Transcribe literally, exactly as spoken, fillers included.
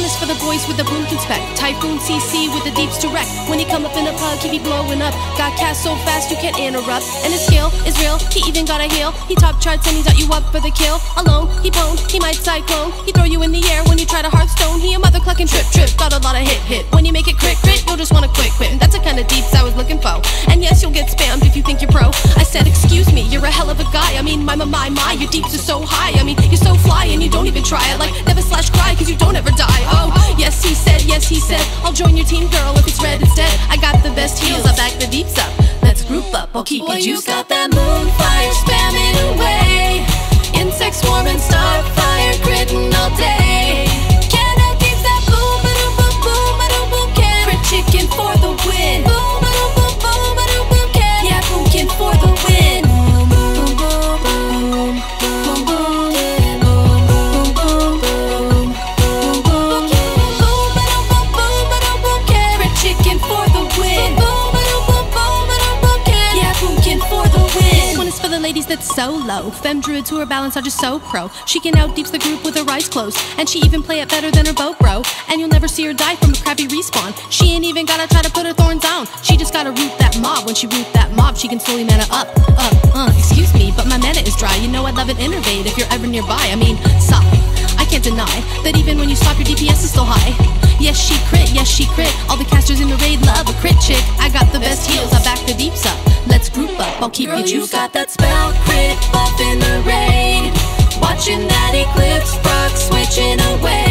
is for the boys with the Boomkin spec. Typhoon C C with the deeps direct. When he come up in a pug, he be blowing up. Got cast so fast you can't interrupt. And his skill is real, he even got a heal. He top charts and he got you up for the kill. Alone, he bone, he might cyclone. He throw you in the air when you try to hearthstone. He a mother cluckin trip trip, got a lot of hit hit. When you make it crit crit, you'll just wanna quit quit. And that's the kind of deeps I was looking for. And yes, you'll get spammed if you think you're pro. I said excuse me, you're a hell of a guy. I mean my my my my, your deeps are so high. I mean you're so fly and you don't even try it. Like never slash cry cause you don't ever die. Oh yes he said, yes he said, I'll join your team girl if it's red instead. I got the best heels, I back the deeps up. Let's group up, I'll keep Boy, you juiced you got up. that moonfire spamming away. Insects swarming, starfire gritting all day. Can I deeps that boom ba doom boom boom ba doom boom can. Crit chicken for the win. Boom ba doom boom boom ba doom boom can. Yeah, Boomkin for the win. Boom boom boom boom boom boom boom boom boom boom boom boom ba doom boom boom ba doom boom can. Crit chicken for the win. Boom ba doom boom boom ba doom boom can. Yeah, Boomkin for the win. This one is for the ladies that's so low. Femme druids who are balanced are just so pro. She can out deeps the group with her eyes closed. And she even play it better than her boat bro. And you'll never see her die from a crappy respawn. She ain't even gotta try to put her thorns down. She just gotta root that mob. When she root that mob, she can slowly mana up, up, uh, excuse me, but my mana is dry. You know I'd love an innervate if you're ever nearby. I mean, sigh. I can't deny that even when you stop, your D P S is still high. Yes, she crit, yes, she crit. All the casters in the raid love a crit chick. I got the best heals, I back the deeps up. Let's group up, I'll keep Girl, you you juiced got up. that spell crit buff in the raid. Watching that eclipse proc switching away.